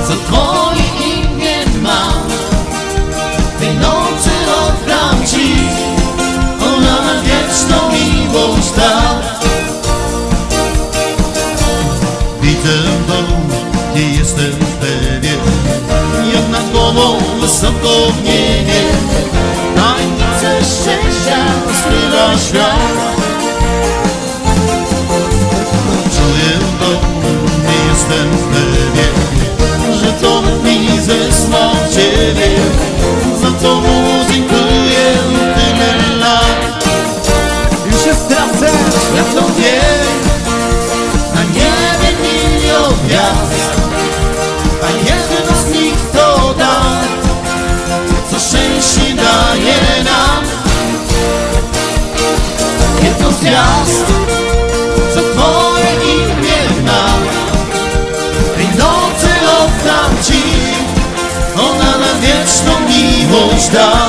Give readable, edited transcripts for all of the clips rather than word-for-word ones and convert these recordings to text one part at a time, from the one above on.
co Twoje imię ma. Tej nocy oddam Ci, ona na wieczną miłość da. Widzę dom, nie jestem pewien, jak nad głową wysoko w niebie. Tajemnicę szczęścia skrywa świat. Czuję to, nie jestem pewien, że to mi zesłał Ciebie. Za to mu dziękuję tyle lat. Już jest tracę, Ja to wiem, na niebie milion gwiazd, a jedna z nich to dar, co szczęście daje nam. Jedno z gwiazd, co Twoje imię ma. Tej nocy oddam Ci, ona na wieczną miłość da.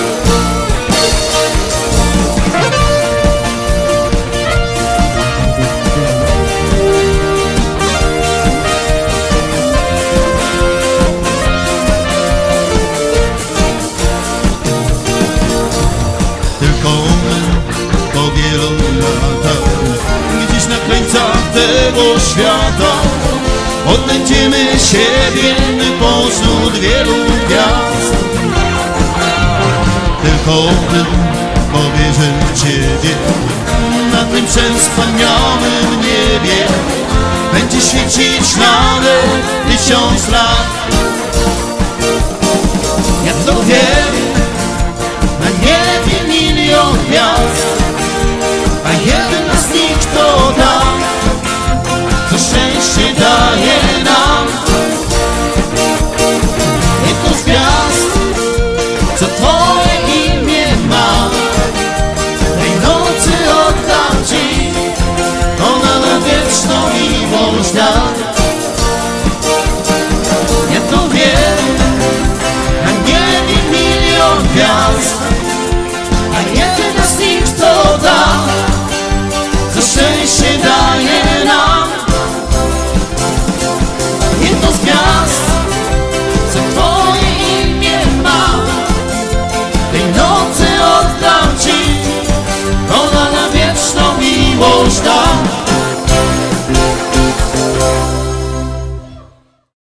Tylko my po wielu latach, gdzieś na krańcach tego świata, odnajdziemy siebie pośród wielu gwiazd. Tylko my powierzę w Ciebie, na tym przewspaniałym niebie będzie świecić nawet